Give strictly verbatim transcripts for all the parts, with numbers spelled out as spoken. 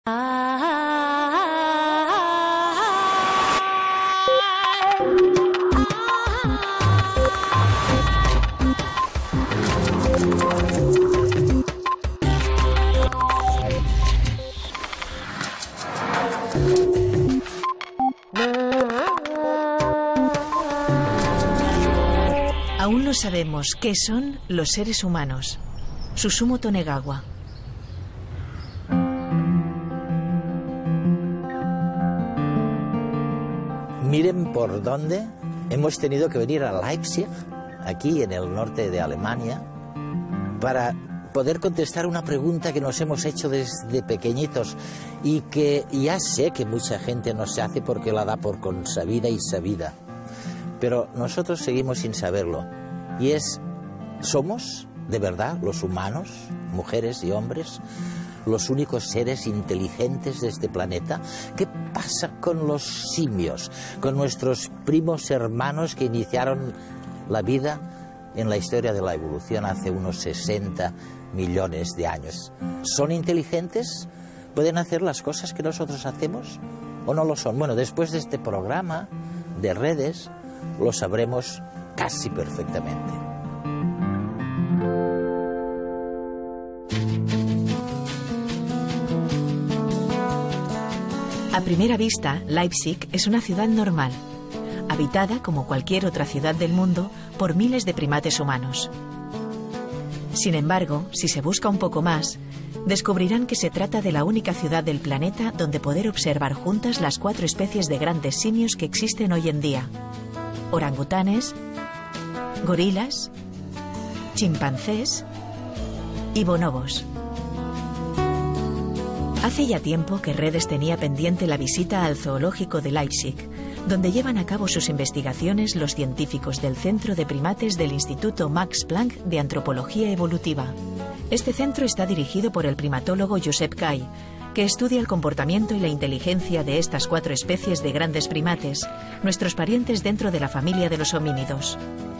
Aún no sabemos qué son los seres humanos. Susumu Tonegawa. Miren por dónde hemos tenido que venir a Leipzig, aquí en el norte de Alemania, para poder contestar una pregunta que nos hemos hecho desde pequeñitos y que ya sé que mucha gente no se hace porque la da por consabida y sabida. Pero nosotros seguimos sin saberlo. Y es, ¿somos de verdad los humanos, mujeres y hombres, los únicos seres inteligentes de este planeta? ¿Qué pasa con los simios, con nuestros primos hermanos que iniciaron la vida en la historia de la evolución hace unos sesenta millones de años? ¿Son inteligentes? ¿Pueden hacer las cosas que nosotros hacemos o no lo son? Bueno, después de este programa de redes lo sabremos casi perfectamente. A primera vista, Leipzig es una ciudad normal, habitada como cualquier otra ciudad del mundo por miles de primates humanos. Sin embargo, si se busca un poco más, descubrirán que se trata de la única ciudad del planeta donde poder observar juntas las cuatro especies de grandes simios que existen hoy en día: orangutanes, gorilas, chimpancés y bonobos. Hace ya tiempo que Redes tenía pendiente la visita al zoológico de Leipzig, donde llevan a cabo sus investigaciones los científicos del Centro de Primates del Instituto Max Planck de Antropología Evolutiva. Este centro está dirigido por el primatólogo Josep Cay, que estudia el comportamiento y la inteligencia de estas cuatro especies de grandes primates, nuestros parientes dentro de la familia de los homínidos.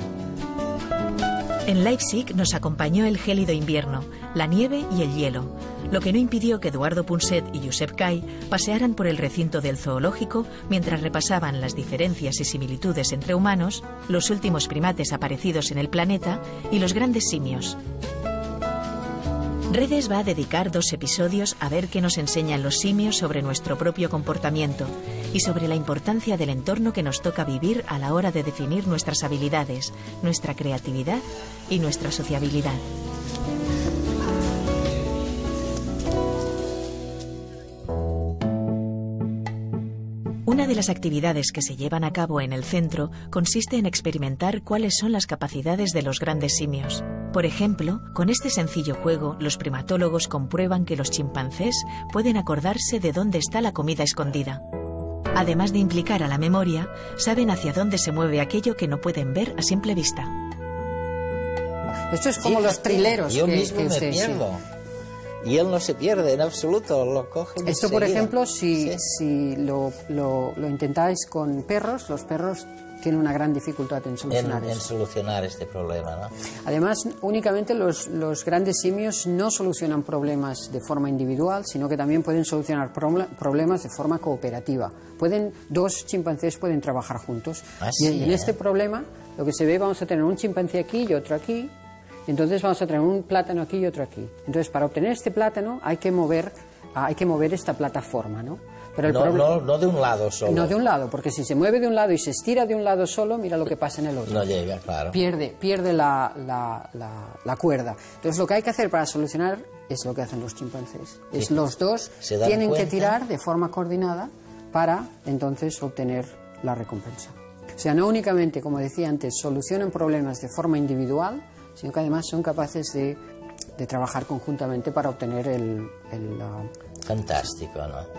En Leipzig nos acompañó el gélido invierno, la nieve y el hielo, lo que no impidió que Eduardo Punset y Josep Cay pasearan por el recinto del zoológico mientras repasaban las diferencias y similitudes entre humanos, los últimos primates aparecidos en el planeta y los grandes simios. Redes va a dedicar dos episodios a ver qué nos enseñan los simios sobre nuestro propio comportamiento y sobre la importancia del entorno que nos toca vivir a la hora de definir nuestras habilidades, nuestra creatividad y nuestra sociabilidad. Una de las actividades que se llevan a cabo en el centro consiste en experimentar cuáles son las capacidades de los grandes simios. Por ejemplo, con este sencillo juego, los primatólogos comprueban que los chimpancés pueden acordarse de dónde está la comida escondida. Además de implicar a la memoria, saben hacia dónde se mueve aquello que no pueden ver a simple vista. Esto es como Sí, los trileros. Yo que, mismo que me usted, pierdo. Sí. Y él no se pierde en absoluto, lo coge. Esto, por enseguida. ejemplo, si, Sí. si lo, lo, lo intentáis con perros, los perros tienen una gran dificultad en En, solucionar en eso. solucionar este problema, ¿no? Además, únicamente los, los grandes simios no solucionan problemas de forma individual, sino que también pueden solucionar proble- problemas de forma cooperativa. Pueden, dos chimpancés pueden trabajar juntos. Ah, y, sí, y en ¿eh? este problema, lo que se ve, vamos a tener un chimpancé aquí y otro aquí. Entonces vamos a tener un plátano aquí y otro aquí. Entonces, para obtener este plátano hay que mover, ah, hay que mover esta plataforma, ¿no? Pero el No, problema- no, no de un lado solo. no de un lado, porque si se mueve de un lado y se estira de un lado solo, mira lo que pasa en el otro. No llega, claro. Pierde, pierde la, la, la, la cuerda. Entonces lo que hay que hacer para solucionar es lo que hacen los chimpancés. Es Sí. los dos Se dan tienen cuenta. que tirar de forma coordinada para entonces obtener la recompensa. O sea, no únicamente, como decía antes, solucionan problemas de forma individual, sino que además son capaces de, de trabajar conjuntamente para obtener el... el uh, Fantástico, ¿no?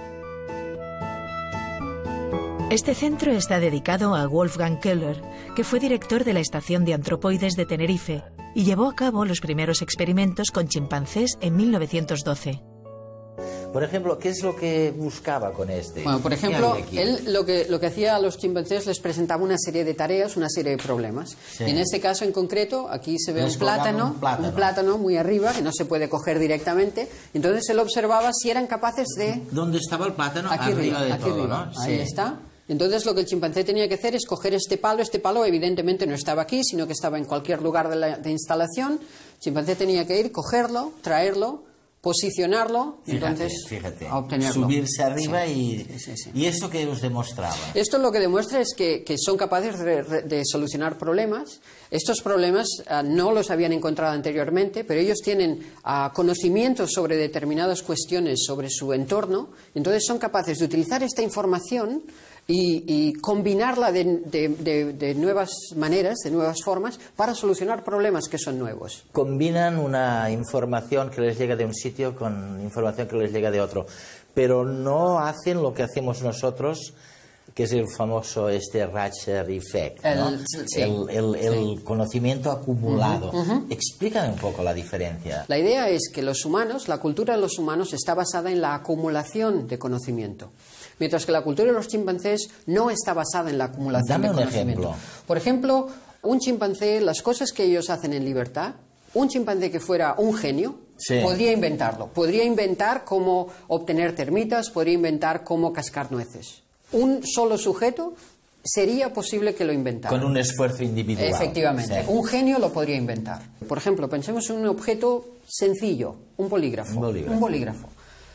Este centro está dedicado a Wolfgang Köhler, que fue director de la Estación de Antropoides de Tenerife y llevó a cabo los primeros experimentos con chimpancés en mil novecientos doce. Por ejemplo, ¿qué es lo que buscaba con este? Bueno, por ejemplo, él lo que, lo que hacía a los chimpancés les presentaba una serie de tareas, una serie de problemas. Sí. Y en este caso en concreto, aquí se ve un plátano, un plátano, un plátano muy arriba, que no se puede coger directamente. Entonces él observaba si eran capaces de... ¿Dónde estaba el plátano? Aquí arriba, arriba de aquí todo, arriba. ¿no? Ahí sí. está. Entonces lo que el chimpancé tenía que hacer es coger este palo. Este palo evidentemente no estaba aquí, sino que estaba en cualquier lugar de la de instalación. El chimpancé tenía que ir, cogerlo, traerlo, posicionarlo, fíjate, entonces fíjate. a obtenerlo. Subirse arriba sí. y... Sí, sí, sí. ¿Y esto qué os demostraba? Esto lo que demuestra es que, que son capaces de, de solucionar problemas. Estos problemas uh, no los habían encontrado anteriormente, pero ellos tienen uh, conocimientos sobre determinadas cuestiones sobre su entorno, entonces son capaces de utilizar esta información y, y combinarla de, de, de, de nuevas maneras, de nuevas formas, para solucionar problemas que son nuevos. Combinan una información que les llega de un sitio con información que les llega de otro, pero no hacen lo que hacemos nosotros, que es el famoso este Ratcher Effect, ¿no? el, sí, el, el, el sí. conocimiento acumulado. Uh-huh, uh-huh. Explícame un poco la diferencia. La idea es que los humanos, la cultura de los humanos está basada en la acumulación de conocimiento, mientras que la cultura de los chimpancés no está basada en la acumulación Dame de un conocimiento. Ejemplo. Por ejemplo, un chimpancé, las cosas que ellos hacen en libertad, un chimpancé que fuera un genio, sí. podría inventarlo. Podría inventar cómo obtener termitas, podría inventar cómo cascar nueces. Un solo sujeto sería posible que lo inventara. Con un esfuerzo individual. Efectivamente. Sí. Un genio lo podría inventar. Por ejemplo, pensemos en un objeto sencillo, un bolígrafo. Un bolígrafo. Un bolígrafo.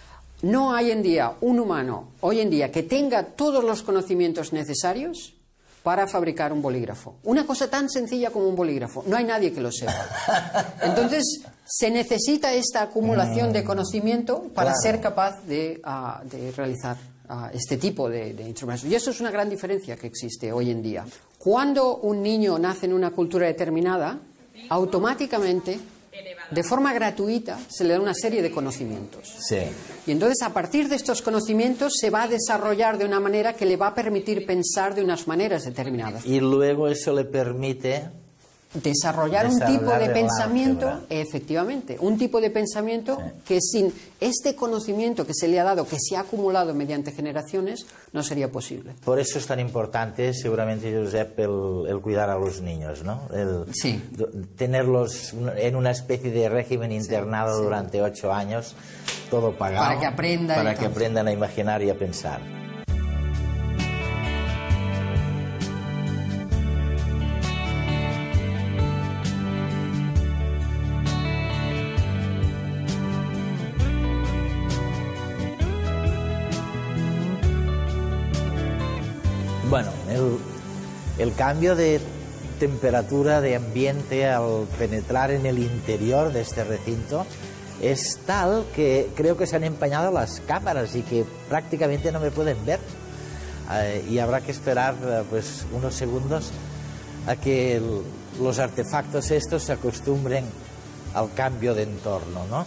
No hay en día un humano, hoy en día, que tenga todos los conocimientos necesarios para fabricar un bolígrafo. Una cosa tan sencilla como un bolígrafo. No hay nadie que lo sepa. Entonces, se necesita esta acumulación de conocimiento para claro. ser capaz de, uh, de realizar uh, este tipo de, de instrumentos. Y eso es una gran diferencia que existe hoy en día. Cuando un niño nace en una cultura determinada, automáticamente, de forma gratuita, se le da una serie de conocimientos. Sí. Y entonces, a partir de estos conocimientos, se va a desarrollar de una manera que le va a permitir pensar de unas maneras determinadas. Y luego eso le permite... Desarrollar, desarrollar un tipo de pensamiento, efectivamente, un tipo de pensamiento sí. que sin este conocimiento que se le ha dado, que se ha acumulado mediante generaciones, no sería posible. Por eso es tan importante, seguramente, Josep, el, el cuidar a los niños, ¿no? El, sí. Tenerlos en una especie de régimen internado sí, sí. durante ocho años, todo pagado, para que aprendan, para que aprendan a imaginar y a pensar. Bueno, el, el cambio de temperatura, de ambiente al penetrar en el interior de este recinto es tal que creo que se han empañado las cámaras y que prácticamente no me pueden ver. Eh, y habrá que esperar eh, pues unos segundos a que el, los artefactos estos se acostumbren al cambio de entorno, ¿no?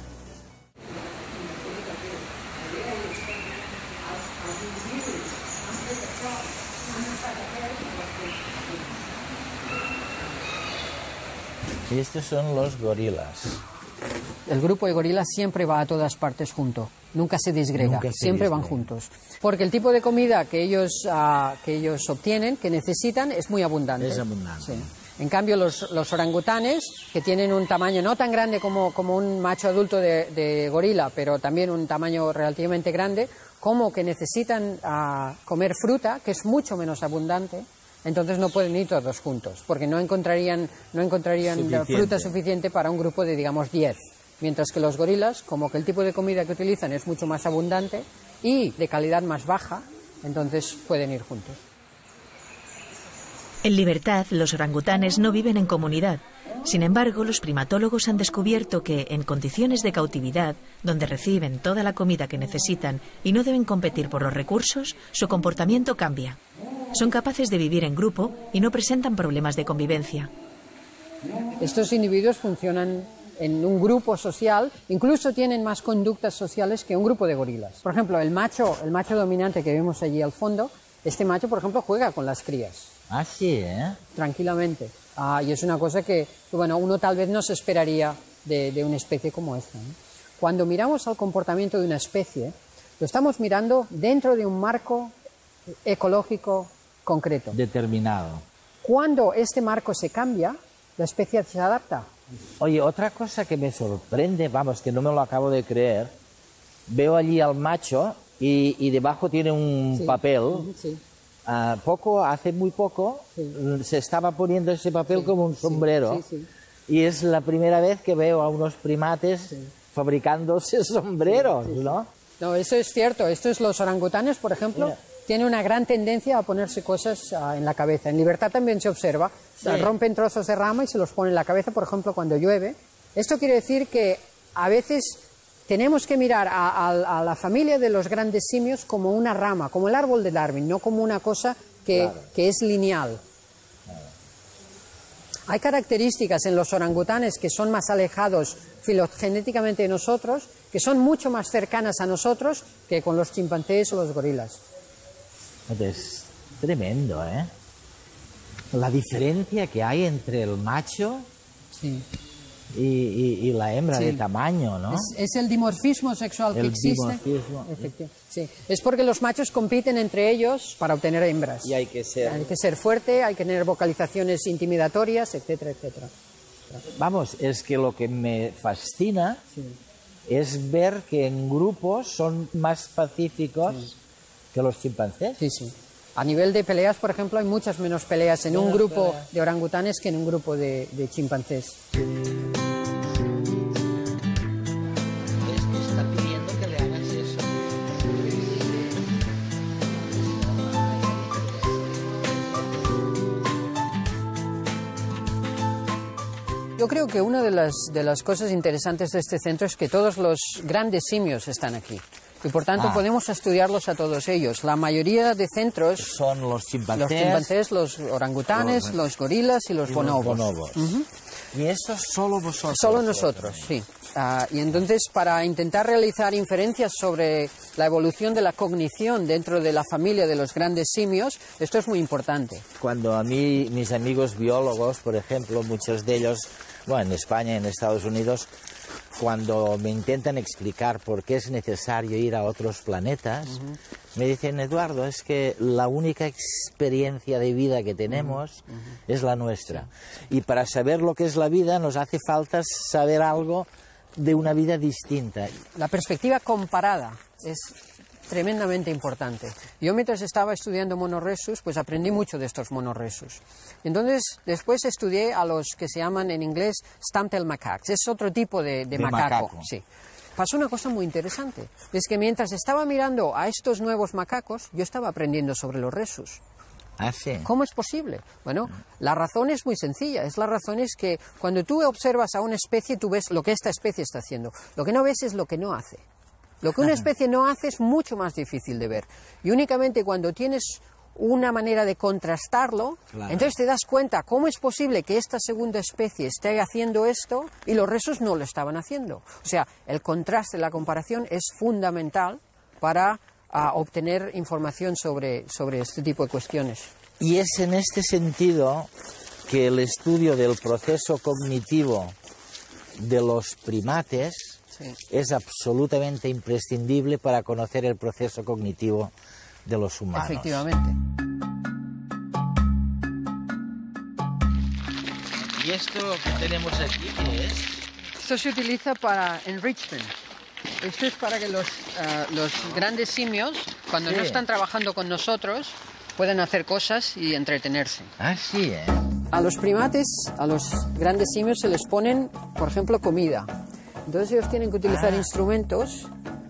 Y estos son los gorilas. El grupo de gorilas siempre va a todas partes junto, nunca se disgrega, nunca se siempre disgrega. Van juntos. Porque el tipo de comida que ellos, uh, que ellos obtienen, que necesitan, es muy abundante. Es abundante. Sí. En cambio, los, los orangutanes, que tienen un tamaño no tan grande como, como un macho adulto de, de gorila, pero también un tamaño relativamente grande, como que necesitan uh, comer fruta, que es mucho menos abundante, entonces no pueden ir todos juntos, porque no encontrarían, no encontrarían suficiente. fruta suficiente para un grupo de, digamos, diez. Mientras que los gorilas, como que el tipo de comida que utilizan es mucho más abundante y de calidad más baja, entonces pueden ir juntos. En libertad, los orangutanes no viven en comunidad. Sin embargo, los primatólogos han descubierto que, en condiciones de cautividad, donde reciben toda la comida que necesitan y no deben competir por los recursos, su comportamiento cambia. Son capaces de vivir en grupo y no presentan problemas de convivencia. Estos individuos funcionan en un grupo social, incluso tienen más conductas sociales que un grupo de gorilas. Por ejemplo, el macho, el macho dominante que vemos allí al fondo, este macho, por ejemplo, juega con las crías. Ah, sí, ¿eh? Tranquilamente. Ah, y es una cosa que, bueno, uno tal vez no se esperaría de, de una especie como esta, ¿no? cuando miramos al comportamiento de una especie, lo estamos mirando dentro de un marco ecológico concreto. Determinado. Cuando este marco se cambia, la especie se adapta. Oye, otra cosa que me sorprende, vamos, que no me lo acabo de creer, veo allí al macho y, y debajo tiene un Sí. papel. Sí. Uh, poco, hace muy poco, Sí. se estaba poniendo ese papel Sí, como un sí, sombrero. sí, sí. Y es la primera vez que veo a unos primates Sí. fabricándose sombreros, Sí, sí, sí. ¿no? No, eso es cierto. Estos, los orangutanes, por ejemplo, Mira. tienen una gran tendencia a ponerse cosas ah, en la cabeza. En libertad también se observa. O sea, Sí. rompen trozos de rama y se los ponen en la cabeza, por ejemplo, cuando llueve. Esto quiere decir que a veces tenemos que mirar a, a- a la familia de los grandes simios como una rama, como el árbol de Darwin, no como una cosa que, Claro. que es lineal. Hay características en los orangutanes que son más alejados filogenéticamente de nosotros, que son mucho más cercanas a nosotros que con los chimpancés o los gorilas. Es tremendo, ¿eh? La diferencia que hay entre el macho Sí. y, y- y la hembra Sí. de tamaño, ¿no? Es, es el dimorfismo sexual que El existe. dimorfismo. Efectivamente. Sí. Es porque los machos compiten entre ellos para obtener hembras. Y hay que ser... Hay que ser fuerte, hay que tener vocalizaciones intimidatorias, etcétera, etcétera. Vamos, es que lo que me fascina es ver que en grupos son más pacíficos que los chimpancés. Sí, sí. A nivel de peleas, por ejemplo, hay muchas menos peleas en un Menos grupo peleas. de orangutanes que en un grupo de, de chimpancés. Está pidiendo que le hagas eso. Yo creo que una de las, de las cosas interesantes de este centro es que todos los grandes simios están aquí. Y por tanto Ah. podemos estudiarlos a todos ellos. La mayoría de centros, Son los chimpancés. los chimpancés, los orangutanes, Los- los gorilas y los y los bonobos. bonobos. Y eso solo vosotros. Solo nosotros, sí. Ah, y entonces, para intentar realizar inferencias sobre la evolución de la cognición dentro de la familia de los grandes simios, esto es muy importante. Cuando a mí, mis amigos biólogos, por ejemplo, muchos de ellos, bueno, en España, en Estados Unidos, cuando me intentan explicar por qué es necesario ir a otros planetas, me dicen, Eduardo, es que la única experiencia de vida que tenemos es la nuestra. Y para saber lo que es la vida nos hace falta saber algo de una vida distinta. La perspectiva comparada es tremendamente importante. Yo mientras estaba estudiando monorhesus, pues aprendí mucho de estos monorhesus. Entonces, después estudié a los que se llaman en inglés stump-tailed macaques. Es otro tipo de, de De macaco. macaco. Sí. Pasó una cosa muy interesante. Es que mientras estaba mirando a estos nuevos macacos, yo estaba aprendiendo sobre los rhesus. Ah, sí. ¿Cómo es posible? Bueno, la razón es muy sencilla. Es la razón es que cuando tú observas a una especie, tú ves lo que esta especie está haciendo. Lo que no ves es lo que no hace. Lo que una especie no hace es mucho más difícil de ver. Y únicamente cuando tienes una manera de contrastarlo, Claro. entonces te das cuenta cómo es posible que esta segunda especie esté haciendo esto y los rhesus no lo estaban haciendo. O sea, el contraste, la comparación es fundamental para ah, obtener información sobre, sobre este tipo de cuestiones. Y es en este sentido que el estudio del proceso cognitivo de los primates Sí. es absolutamente imprescindible para conocer el proceso cognitivo de los humanos. Efectivamente. ¿Y esto que tenemos aquí qué es? Esto se utiliza para enrichment. Esto es para que los, ah, los grandes simios, cuando Sí. no están trabajando con nosotros, puedan hacer cosas y entretenerse. Ah, sí, ¿eh? A los primates, a los grandes simios, se les ponen, por ejemplo, comida. Entonces ellos tienen que utilizar Ah. instrumentos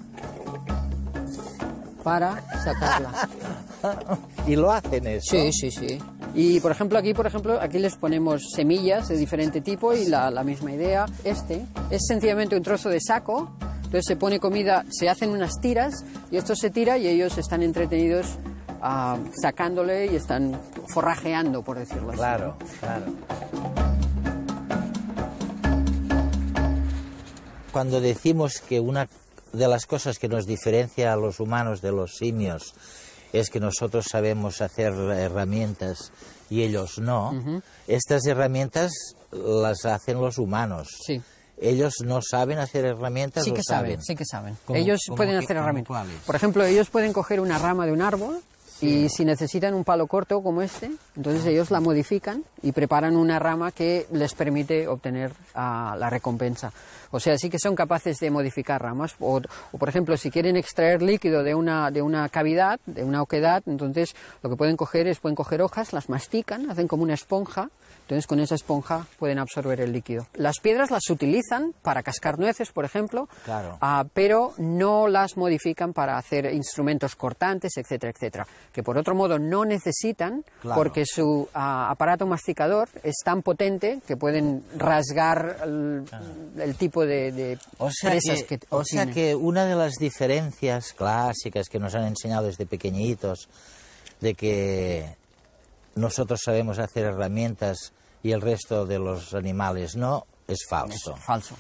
para sacarla. Y lo hacen eso. Sí, sí, sí. Y por ejemplo aquí, por ejemplo, aquí les ponemos semillas de diferente tipo y la, la misma idea. Este es sencillamente un trozo de saco. Entonces se pone comida, se hacen unas tiras y esto se tira y ellos están entretenidos ah, sacándole y están forrajeando, por decirlo así. Claro, claro. Cuando decimos que una de las cosas que nos diferencia a los humanos de los simios es que nosotros sabemos hacer herramientas y ellos no, estas herramientas las hacen los humanos. Sí. ellos no saben hacer herramientas. Sí que ¿o saben, saben? sí que saben. ¿Cómo- Ellos cómo pueden qué- hacer cómo herramientas. cuáles? Por ejemplo, ellos pueden coger una rama de un árbol y si necesitan un palo corto como este, entonces ellos la modifican y preparan una rama que les permite obtener ah, la recompensa. O sea, sí que son capaces de modificar ramas. O, o, por ejemplo, si quieren extraer líquido de una, de una cavidad, de una oquedad, entonces lo que pueden coger es, pueden coger hojas, las mastican, hacen como una esponja. Entonces, con esa esponja pueden absorber el líquido. Las piedras las utilizan para cascar nueces, por ejemplo, Claro. ah, pero no las modifican para hacer instrumentos cortantes, etcétera, etcétera. Que por otro modo no necesitan, Claro. porque su ah, aparato masticador es tan potente que pueden rasgar el, el tipo de, de O sea, presas que, que o sea obtienen. que una de las diferencias clásicas que nos han enseñado desde pequeñitos, de que nosotros sabemos hacer herramientas y el resto de los animales no, es falso. Es falso.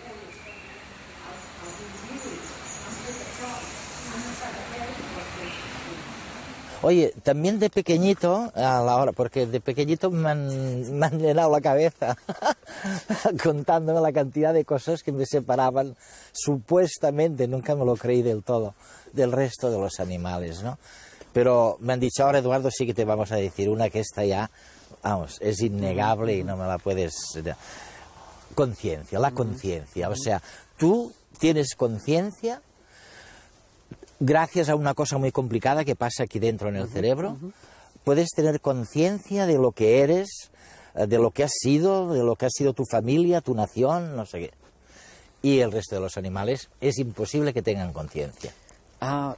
Oye, también de pequeñito, a la hora, porque de pequeñito me han, me han llenado la cabeza contándome la cantidad de cosas que me separaban, supuestamente, nunca me lo creí del todo, del resto de los animales, ¿no? Pero me han dicho, ahora Eduardo, sí que te vamos a decir una que esta ya, vamos, es innegable y no me la puedes... Conciencia, la conciencia, o sea, tú tienes conciencia gracias a una cosa muy complicada que pasa aquí dentro en el cerebro, puedes tener conciencia de lo que eres, eh, de lo que has sido, de lo que ha sido tu familia, tu nación, no sé qué. Y el resto de los animales es imposible que tengan conciencia. Ah,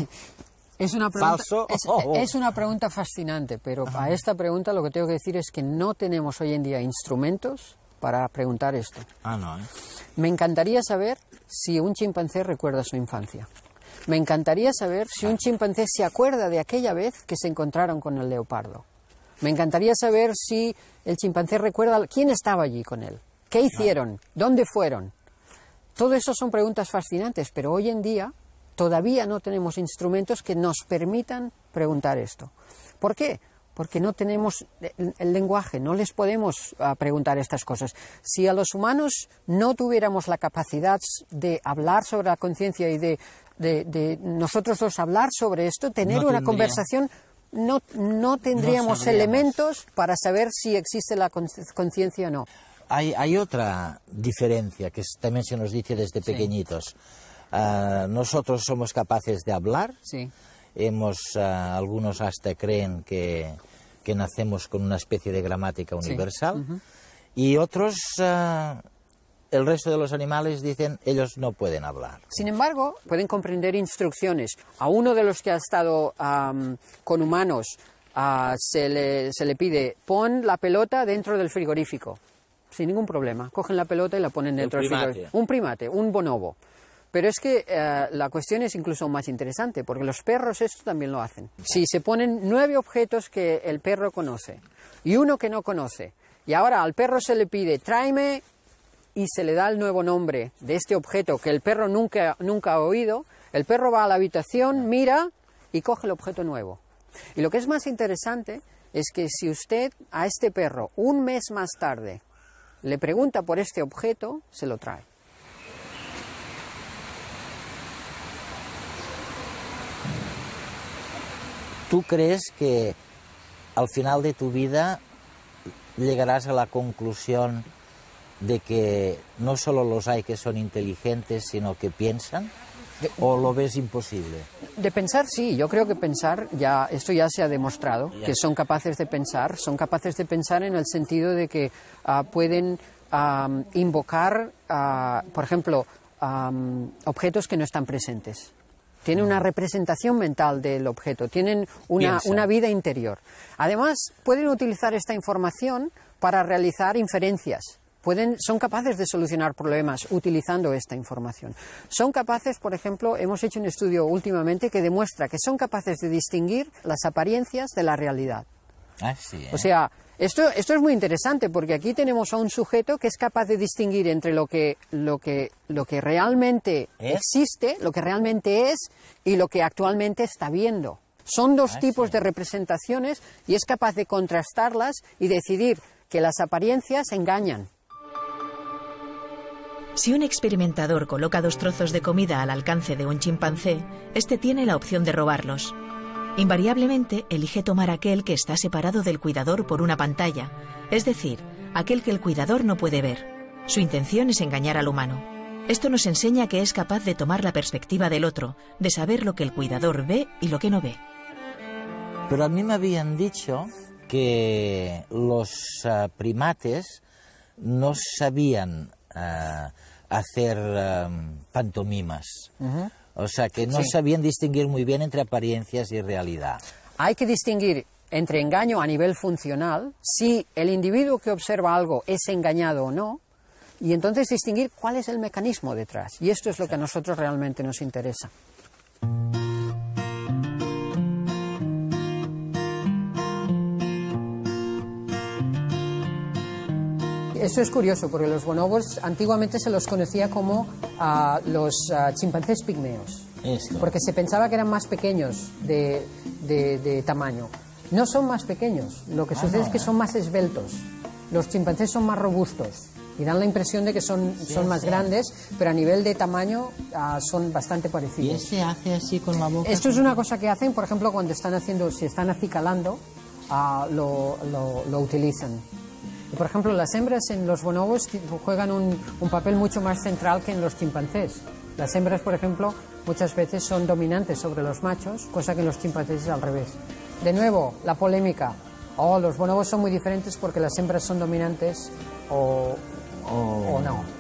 es una pregunta, Falso. Es, es una pregunta fascinante, pero a esta pregunta lo que tengo que decir es que no tenemos hoy en día instrumentos para preguntar esto. Ah, no, ¿eh? Me encantaría saber si un chimpancé recuerda su infancia. Me encantaría saber si un chimpancé se acuerda de aquella vez que se encontraron con el leopardo. Me encantaría saber si el chimpancé recuerda quién estaba allí con él, qué hicieron, dónde fueron. Todo eso son preguntas fascinantes, pero hoy en día todavía no tenemos instrumentos que nos permitan preguntar esto. ¿Por qué? Porque no tenemos el, el lenguaje, no les podemos uh, preguntar estas cosas. Si a los humanos no tuviéramos la capacidad de hablar sobre la conciencia y de, de, de nosotros dos hablar sobre esto, tener No una tendría- conversación, no, no tendríamos sabríamos. elementos para saber si existe la con- conciencia o no. Hay, hay otra diferencia que es- también se nos dice desde pequeñitos. Ah, nosotros somos capaces de hablar. Sí. Hemos, ah, algunos hasta creen que, que nacemos con una especie de gramática universal. Y otros, ah, el resto de los animales dicen, ellos no pueden hablar. Sin embargo, pueden comprender instrucciones. A uno de los que ha estado am, con humanos ah, se, le, se le pide, pon la pelota dentro del frigorífico, sin ningún problema. Cogen la pelota y la ponen dentro del primate. frigorífico. Un primate, un bonobo. Pero es que eh, la cuestión es incluso más interesante, porque los perros esto también lo hacen. Si se ponen nueve objetos que el perro conoce y uno que no conoce, y ahora al perro se le pide, tráeme, y se le da el nuevo nombre de este objeto que el perro nunca, nunca ha oído, el perro va a la habitación, mira y coge el objeto nuevo. Y lo que es más interesante es que si usted a este perro un mes más tarde le pregunta por este objeto, se lo trae. ¿Tú crees que al final de tu vida llegarás a la conclusión de que no solo los hay que son inteligentes, sino que piensan? ¿O lo ves imposible? De pensar, sí, yo creo que pensar, ya esto ya se ha demostrado, Ya. que son capaces de pensar, son capaces de pensar en el sentido de que ah, pueden am, invocar, ah, por ejemplo, am, objetos que no están presentes. Tienen una representación mental del objeto, tienen una, Piensan. una vida interior. Además, pueden utilizar esta información para realizar inferencias. Pueden, son capaces de solucionar problemas utilizando esta información. Son capaces, por ejemplo, hemos hecho un estudio últimamente que demuestra que son capaces de distinguir las apariencias de la realidad. Ah, sí, ¿eh? O sea, esto, esto es muy interesante porque aquí tenemos a un sujeto que es capaz de distinguir entre lo que, lo que, lo que realmente ¿Es? existe, lo que realmente es y lo que actualmente está viendo. Son dos Ah, tipos sí. de representaciones y es capaz de contrastarlas y decidir que las apariencias engañan. Si un experimentador coloca dos trozos de comida al alcance de un chimpancé, este tiene la opción de robarlos. Invariablemente elige tomar aquel que está separado del cuidador por una pantalla, es decir, aquel que el cuidador no puede ver. Su intención es engañar al humano. Esto nos enseña que es capaz de tomar la perspectiva del otro, de saber lo que el cuidador ve y lo que no ve. Pero a mí me habían dicho que los uh, primates no sabían uh, hacer uh, pantomimas. Uh-huh. O sea, que no sí. sabían distinguir muy bien entre apariencias y realidad. Hay que distinguir entre engaño a nivel funcional, si el individuo que observa algo es engañado o no, y entonces distinguir cuál es el mecanismo detrás. Y esto es lo que a nosotros realmente nos interesa. Esto es curioso, porque los bonobos antiguamente se los conocía como uh, los uh, chimpancés pigmeos. Esto. Porque se pensaba que eran más pequeños de, de, de tamaño. No son más pequeños, lo que ah, sucede no, es que eh. son más esbeltos. Los chimpancés son más robustos y dan la impresión de que son, sí, son más sí. grandes, pero a nivel de tamaño uh, son bastante parecidos. ¿Y este hace así con la boca? Esto es una cosa que hacen, por ejemplo, cuando están haciendo, si están acicalando, uh, lo, lo, lo utilizan. Por ejemplo, las hembras en los bonobos juegan un, un papel mucho más central que en los chimpancés. Las hembras, por ejemplo, muchas veces son dominantes sobre los machos, cosa que en los chimpancés es al revés. De nuevo, la polémica. Oh, los bonobos son muy diferentes porque las hembras son dominantes o, oh. o no.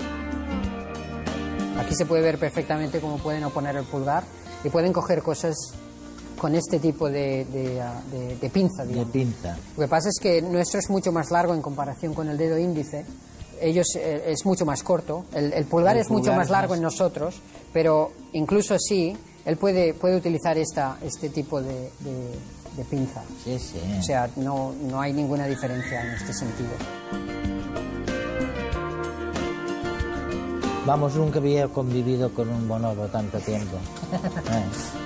Aquí se puede ver perfectamente cómo pueden oponer el pulgar y pueden coger cosas con este tipo de, de, de, de pinza, digamos. De pinza. Lo que pasa es que nuestro es mucho más largo en comparación con el dedo índice. Ellos eh, es mucho más corto. El, el pulgar el es pulgar mucho más largo más... en nosotros, pero incluso así, él puede, puede utilizar esta, este tipo de, de, de pinza. Sí, sí. O sea, no, no hay ninguna diferencia en este sentido. Vamos, nunca había convivido con un bonobo tanto tiempo. eh.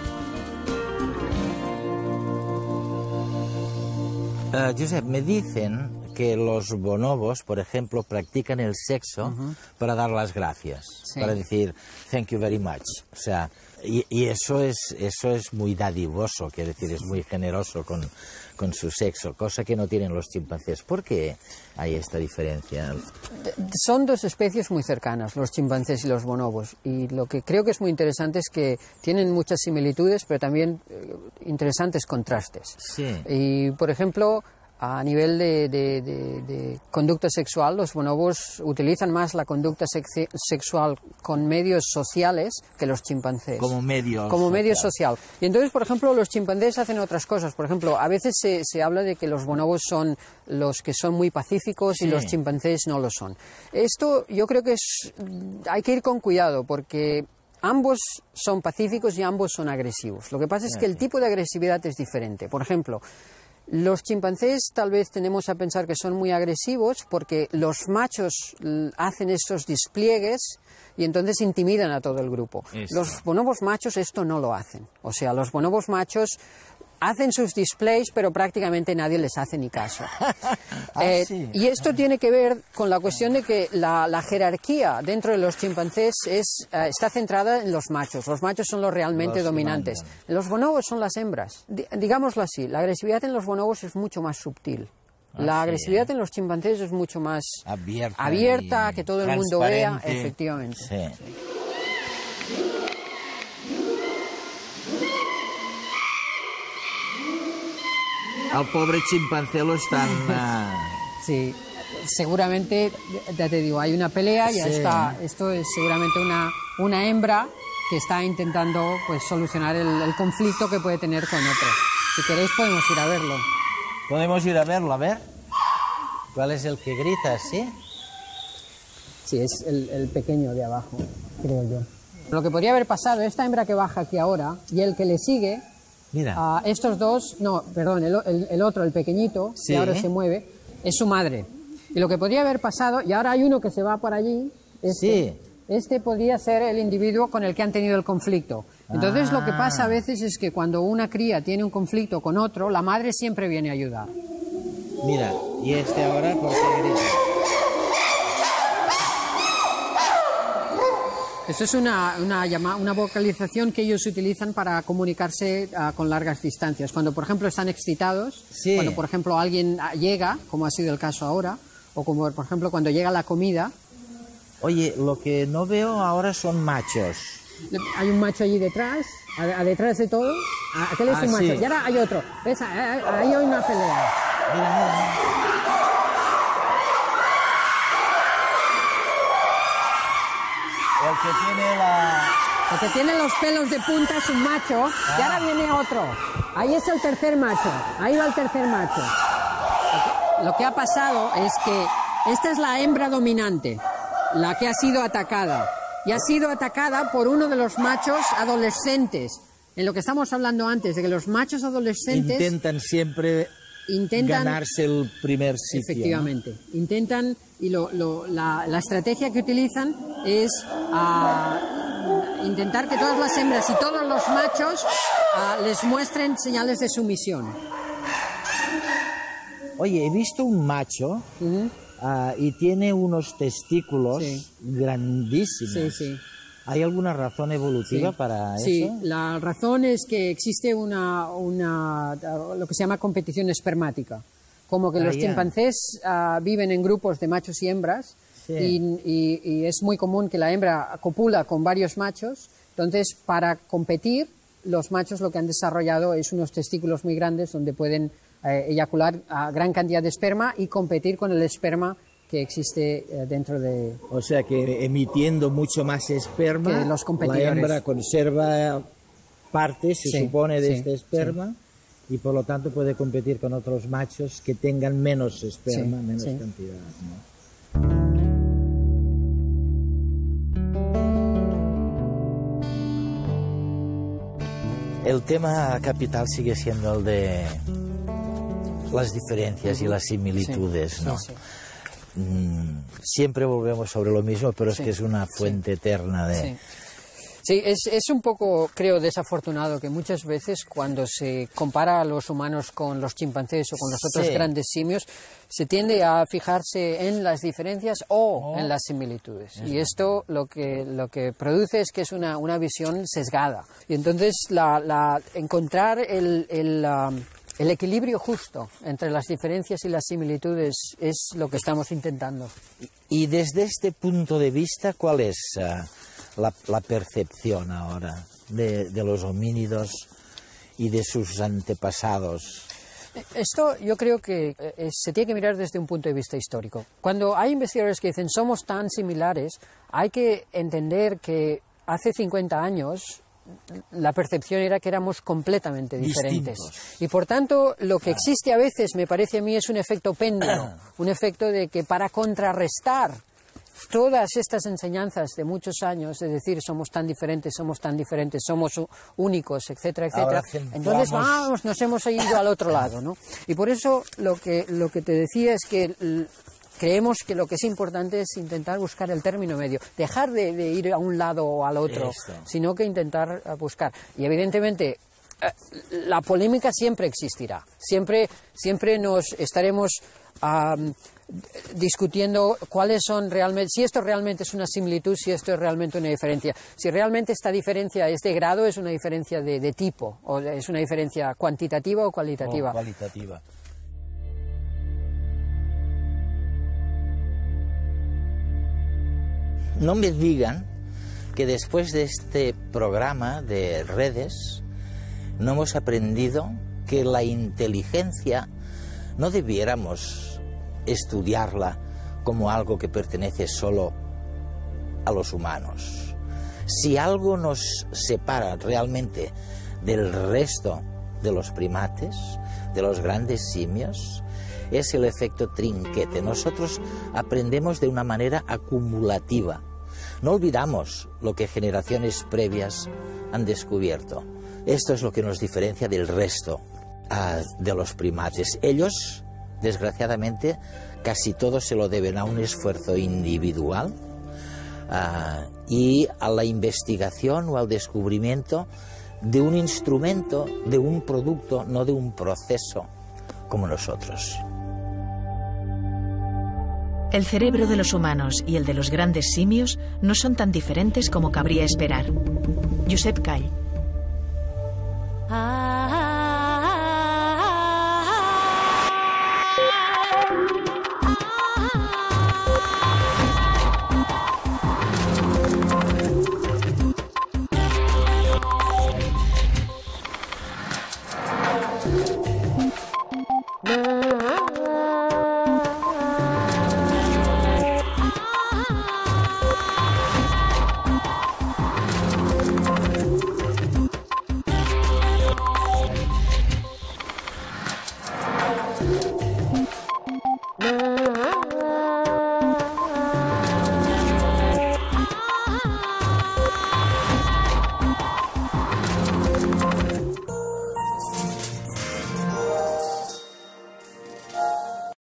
Uh, Josep, me dicen que los bonobos, por ejemplo, practican el sexo uh-huh. para dar las gracias, sí. para decir thank you very much. O sea, y, y eso es eso es muy dadivoso, quiere decir, es muy generoso con, con su sexo, cosa que no tienen los chimpancés. ¿Por qué hay esta diferencia? Son dos especies muy cercanas, los chimpancés y los bonobos, y lo que creo que es muy interesante es que tienen muchas similitudes, pero también eh, interesantes contrastes. Sí. Y, por ejemplo, a nivel de, de, de, de conducta sexual, los bonobos utilizan más la conducta sex sexual con medios sociales que los chimpancés. Como medio Como social. medio social. Y entonces, por ejemplo, los chimpancés hacen otras cosas. Por ejemplo, a veces se, se habla de que los bonobos son los que son muy pacíficos sí. y los chimpancés no lo son. Esto yo creo que es, hay que ir con cuidado porque ambos son pacíficos y ambos son agresivos. Lo que pasa es que el tipo de agresividad es diferente. Por ejemplo, los chimpancés tal vez tenemos a pensar que son muy agresivos porque los machos hacen estos despliegues y entonces intimidan a todo el grupo. Eso. Los bonobos machos esto no lo hacen. O sea, los bonobos machos hacen sus displays, pero prácticamente nadie les hace ni caso. ah, eh, sí. Y esto tiene que ver con la cuestión de que la, la jerarquía dentro de los chimpancés es, uh, está centrada en los machos. Los machos son los realmente los dominantes. Mandan. Los bonobos son las hembras. D digámoslo así, la agresividad en los bonobos es mucho más sutil. Ah, la agresividad sí, eh. en los chimpancés es mucho más abierta, abierta que todo el mundo vea, efectivamente. Sí. Sí. Al pobre chimpancé lo están... Uh... Sí, seguramente, ya te digo, hay una pelea, ya sí. está, esto es seguramente una, una hembra que está intentando pues solucionar el, el conflicto que puede tener con otro. Si queréis podemos ir a verlo. Podemos ir a verlo, a ver. ¿Cuál es el que grita, sí? Sí, es el, el pequeño de abajo, creo yo. Lo que podría haber pasado, esta hembra que baja aquí ahora y el que le sigue... Mira. Uh, estos dos, no, perdón, el, el, el otro, el pequeñito, sí. que ahora se mueve, es su madre. Y lo que podría haber pasado, y ahora hay uno que se va por allí, este, sí. este podría ser el individuo con el que han tenido el conflicto. Entonces ah. lo que pasa a veces es que cuando una cría tiene un conflicto con otro, la madre siempre viene a ayudar. Mira, y este ahora, ¿por qué grita? Eso es una, una, llama, una vocalización que ellos utilizan para comunicarse uh, con largas distancias. Cuando, por ejemplo, están excitados, sí. Cuando, por ejemplo, alguien llega, como ha sido el caso ahora, o como, por ejemplo, cuando llega la comida. Oye, lo que no veo ahora son machos. Hay un macho allí detrás, a, a detrás de todo. Aquel es ah, un macho. Sí. Y ahora hay otro. ¿Ves? Ahí hay una pelea. Mira, mira, mira. El que tiene la... El que tiene los pelos de punta es un macho, ah. Y ahora viene otro. Ahí es el tercer macho. Ahí va el tercer macho. Lo que ha pasado es que esta es la hembra dominante, la que ha sido atacada. Y ha sido atacada por uno de los machos adolescentes. En lo que estamos hablando antes, de que los machos adolescentes... Intentan siempre intentan, ganarse el primer sitio. Efectivamente. ¿No? Intentan, y lo, lo, la, la estrategia que utilizan es uh, intentar que todas las hembras y todos los machos uh, les muestren señales de sumisión. Oye, he visto un macho... Uh-huh. Uh, y tiene unos testículos sí. grandísimos. Sí, sí. ¿Hay alguna razón evolutiva sí. para sí. eso? Sí, la razón es que existe una, una, lo que se llama competición espermática. Como que ah, los yeah. chimpancés uh, viven en grupos de machos y hembras sí. y, y, y es muy común que la hembra copula con varios machos. Entonces, para competir, los machos lo que han desarrollado es unos testículos muy grandes donde pueden Eh, eyacular a gran cantidad de esperma y competir con el esperma que existe eh, dentro de... O sea que emitiendo mucho más esperma, que los competidores. La hembra conserva parte, se sí, supone, de sí, este esperma sí. y por lo tanto puede competir con otros machos que tengan menos esperma, sí, menos sí. cantidad, ¿no? El tema capital sigue siendo el de las diferencias y las similitudes, sí, ¿no? Sí, sí. Mm, siempre volvemos sobre lo mismo, pero es sí, que es una fuente sí. eterna de... Sí, sí es, es un poco, creo, desafortunado que muchas veces cuando se compara a los humanos con los chimpancés o con los otros sí. grandes simios, se tiende a fijarse en las diferencias o oh. en las similitudes. Es y esto lo que, lo que produce es que es una, una visión sesgada. Y entonces la, la, encontrar el... el um, El equilibrio justo entre las diferencias y las similitudes es lo que estamos intentando. Y desde este punto de vista, ¿cuál es uh, la, la percepción ahora de, de los homínidos y de sus antepasados? Esto yo creo que eh, se tiene que mirar desde un punto de vista histórico. Cuando hay investigadores que dicen somos tan similares, hay que entender que hace cincuenta años... la percepción era que éramos completamente diferentes. Distintos. Y por tanto, lo que existe a veces, me parece a mí, es un efecto péndulo, un efecto de que para contrarrestar todas estas enseñanzas de muchos años, es decir, somos tan diferentes, somos tan diferentes, somos únicos, etcétera, etcétera, entonces vamos, nos hemos ido al otro lado, ¿no? Y por eso lo que, lo que te decía es que... Creemos que lo que es importante es intentar buscar el término medio, dejar de, de ir a un lado o al otro, Esto. sino que intentar buscar. Y evidentemente la polémica siempre existirá, siempre, siempre nos estaremos um, discutiendo cuáles son realmente, si esto realmente es una similitud, si esto es realmente una diferencia. Si realmente esta diferencia es de grado, es una diferencia de, de tipo, o es una diferencia cuantitativa o cualitativa. O cualitativa. No me digan que después de este programa de redes no hemos aprendido que la inteligencia no debiéramos estudiarla como algo que pertenece solo a los humanos. Si algo nos separa realmente del resto de los primates, de los grandes simios, es el efecto trinquete. Nosotros aprendemos de una manera acumulativa. No olvidamos lo que generaciones previas han descubierto. Esto es lo que nos diferencia del resto uh, de los primates. Ellos, desgraciadamente, casi todo se lo deben a un esfuerzo individual uh, y a la investigación o al descubrimiento de un instrumento, de un producto, no de un proceso como nosotros. El cerebro de los humanos y el de los grandes simios no son tan diferentes como cabría esperar. Josep Call.